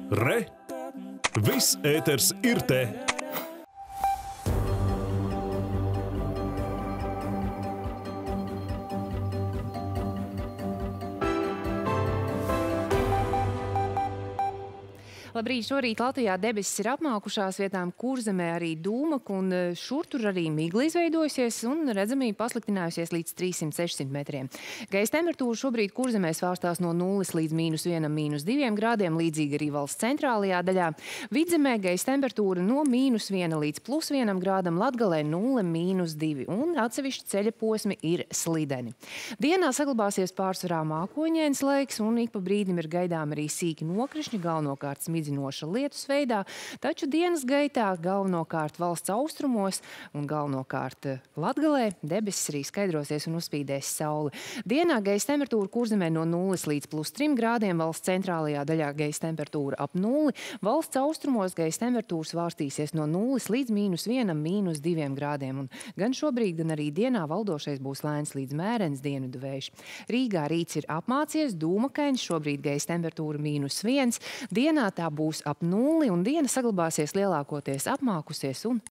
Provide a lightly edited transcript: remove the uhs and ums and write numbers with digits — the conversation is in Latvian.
Re! Viss ēters ir te! Labrīt, šorīt Latvijā debesis ir apmākušās, vietām Kurzemē arī dūmaka un šur tur arī migla izveidojusies un redzamība pasliktinājusies līdz 300-600 metriem. Gaisa temperatūra šobrīd Kurzemē svārstās no 0 līdz -1, -2 grādiem, līdzīgi arī valsts centrālajā daļā. Vidzemē gaisa temperatūra no -1 līdz +1 grādam, Latgalē 0, -2 un atsevišķi ceļa posmi ir slideni. Dienā saglabāsies pārsvarā mākoņains laiks un ik pa brīdim ir gaidām arī sīki nokrišņi, galvenokārt smidzinoša lietus veidā, taču dienas gaitā galvenokārt valsts austrumos un galvenokārt Latgalē debesis arī skaidrosies un uzspīdēs saule. Dienā gaisa temperatūra Kurzemē no 0 līdz +3 grādiem, valsts centrālajā daļā gaisa temperatūra ap 0, valsts austrumos gaisa temperatūra svārstīsies no 0 līdz -1, -2 grādiem. Un gan šobrīd, gan arī dienā valdošais būs lēns līdz mērens dienvidu vējš. Rīgā rīts ir apmācies, dūmakains, šobrīd gaisa temperatūra -1, dienā tā būs ap 0 un diena saglabāsies lielākoties apmākusies un